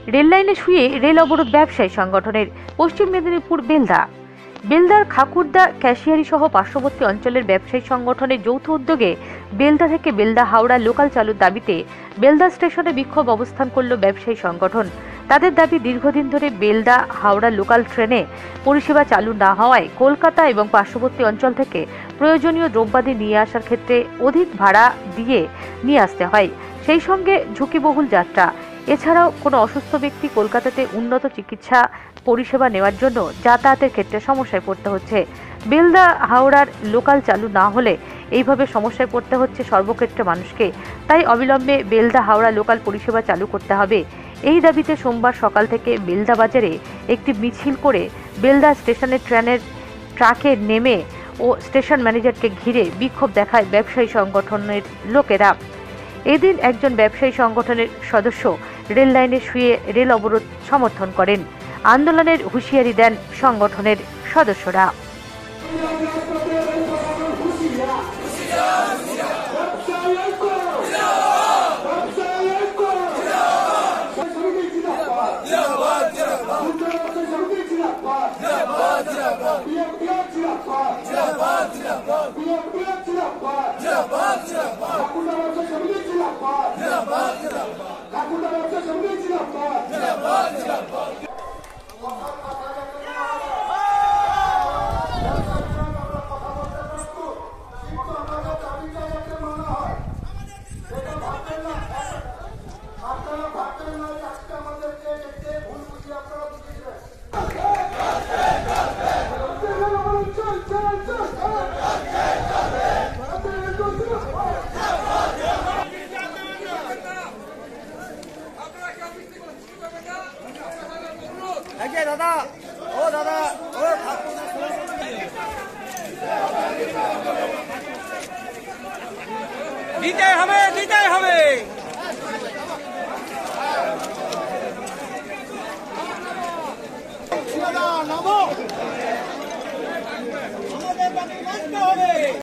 Rail লাইনে শুয়ে rail অবরোধ ব্যবসায়ী সংগঠনের। পশ্চিম মেদিনীপুর বেলদার খাকুরদা ক্যাশিয়ারি সহ পার্শ্ববর্তী অঞ্চলের ব্যবসায়ী সংগঠনের যৌথ উদ্যোগে বেলদা থেকে বেলদা হাওড়া লোকাল চালুর দাবিতে বেলদা স্টেশনে বিক্ষোভ অবস্থান করল ব্যবসায়ী সংগঠন। তাদের দাবি, দীর্ঘদিন ধরে বেলদা হাওড়া লোকাল ট্রেনে পরিষেবা চালু না হওয়ায় কলকাতা এবং পার্শ্ববর্তী অঞ্চল থেকে প্রয়োজনীয় দ্রব্যাদি নিয়ে আসার ক্ষেত্রে অধিক ভাড়া দিয়ে নিয়ে আসতে হয়, সেই সঙ্গে ঝুঁকিবহুল যাত্রা। এছাড়াও কোনো অসুস্থ ব্যক্তি কলকাতাতে উন্নত চিকিৎসা পরিষেবা নেওয়ার জন্য যাতায়াতের ক্ষেত্রে সমস্যায় পড়তে হচ্ছে। বেলদা হাওড়ার লোকাল চালু না হলে এইভাবে সমস্যায় পড়তে হচ্ছে সর্বক্ষেত্রে মানুষকে। তাই অবিলম্বে বেলদা হাওড়া লোকাল পরিষেবা চালু করতে হবে। এই দাবিতে সোমবার সকাল থেকে বেলদা বাজারে একটি মিছিল করে বেলদা স্টেশনের ট্রাকে নেমে ও স্টেশন ম্যানেজারকে ঘিরে বিক্ষোভ দেখায় ব্যবসায়ী সংগঠনের লোকেরা। এদিন একজন ব্যবসায়ী সংগঠনের সদস্য রেল লাইনে শুয়ে রেল অবরোধ সমর্থন করেন। আন্দোলনের হুঁশিয়ারি দেন সংগঠনের সদস্যরা। দাদা ও দাদা ও দিতে হবে নামো।